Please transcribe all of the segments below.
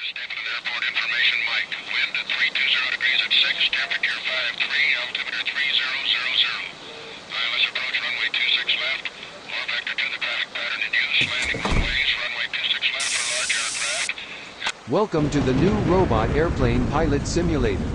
Stapleton Airport information, Mike. Wind at 320 degrees at 6, temperature 53, altimeter 3000. ILS approach runway 26 left. Lower vector to the traffic pattern in use. Landing runways, runway 26 left for large aircraft. Welcome to the new robot airplane pilot simulator.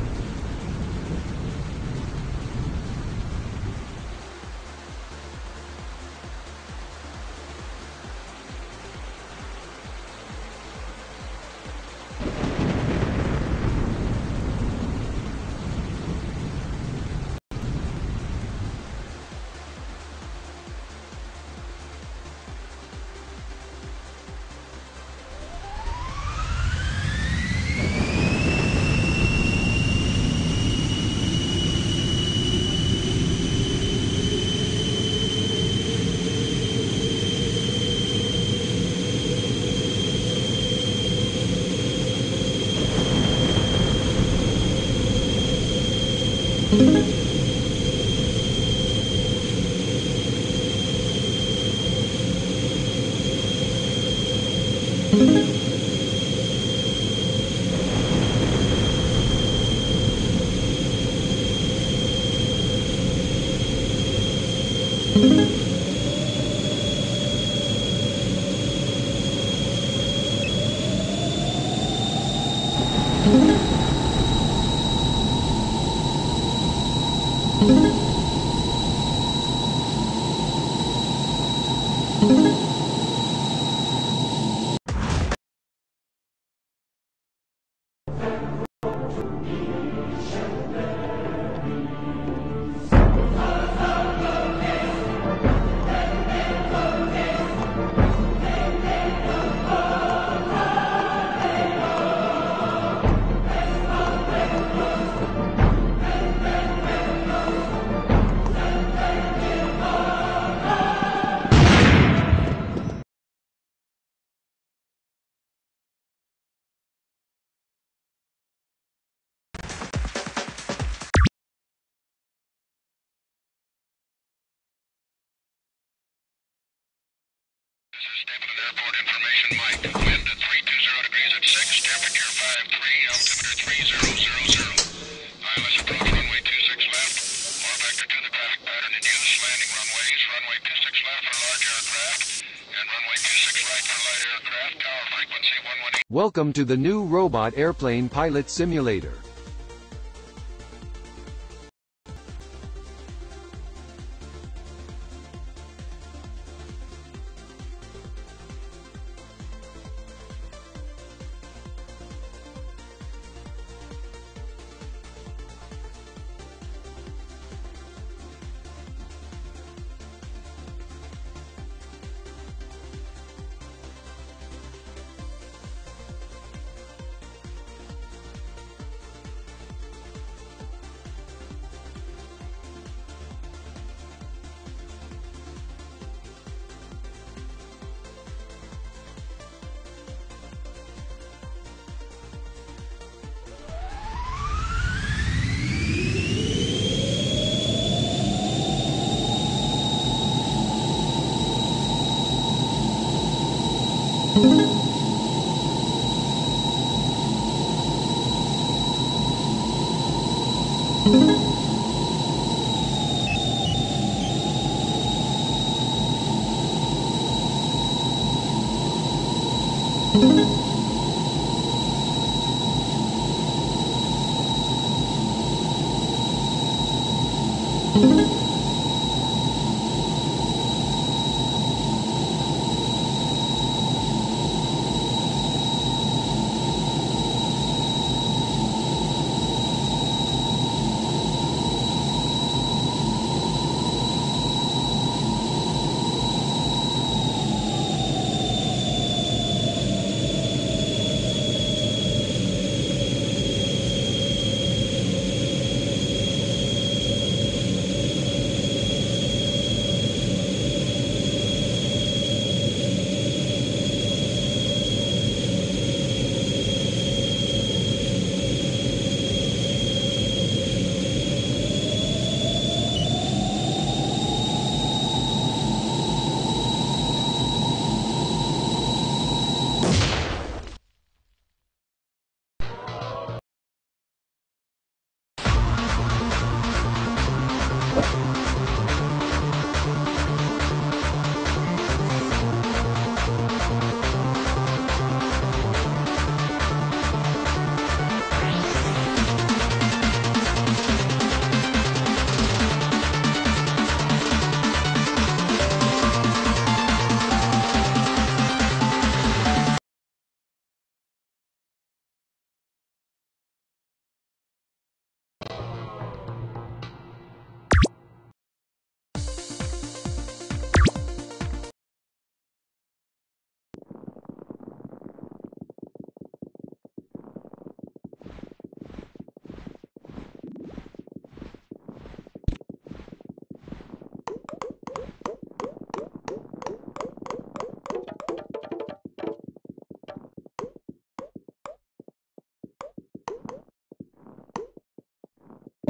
Stapleton Airport information, Mike. Wind at 320 degrees at 6, temperature 53, altimeter 3000. ILS approach runway 26 left. Lower vector to the traffic pattern in use. Landing runways, runway 26 left for large aircraft, and runway 26 right for light aircraft. Tower frequency 118. Welcome to the new robot airplane pilot simulator.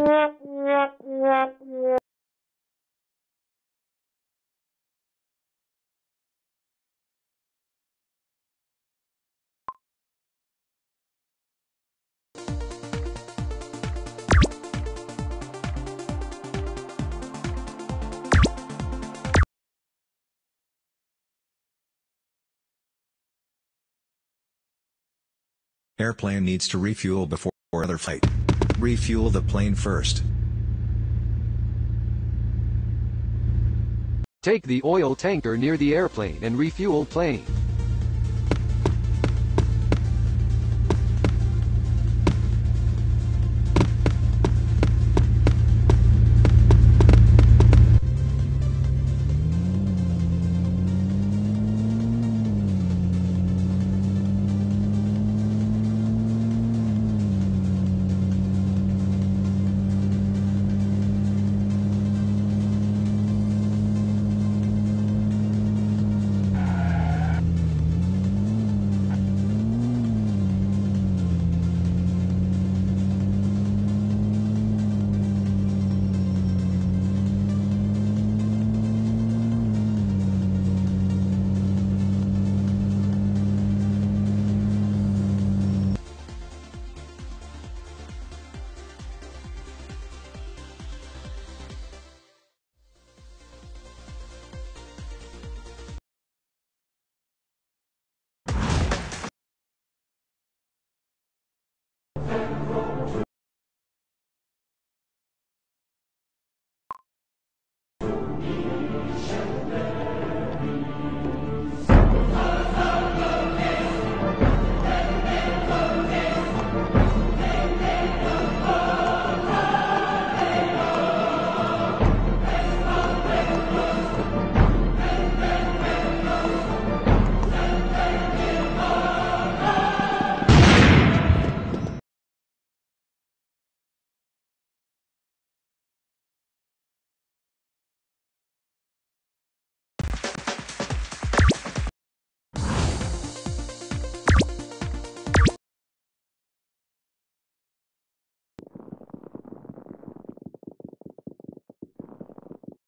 Airplane needs to refuel before other flight. Refuel the plane first. Take the oil tanker near the airplane and refuel plane.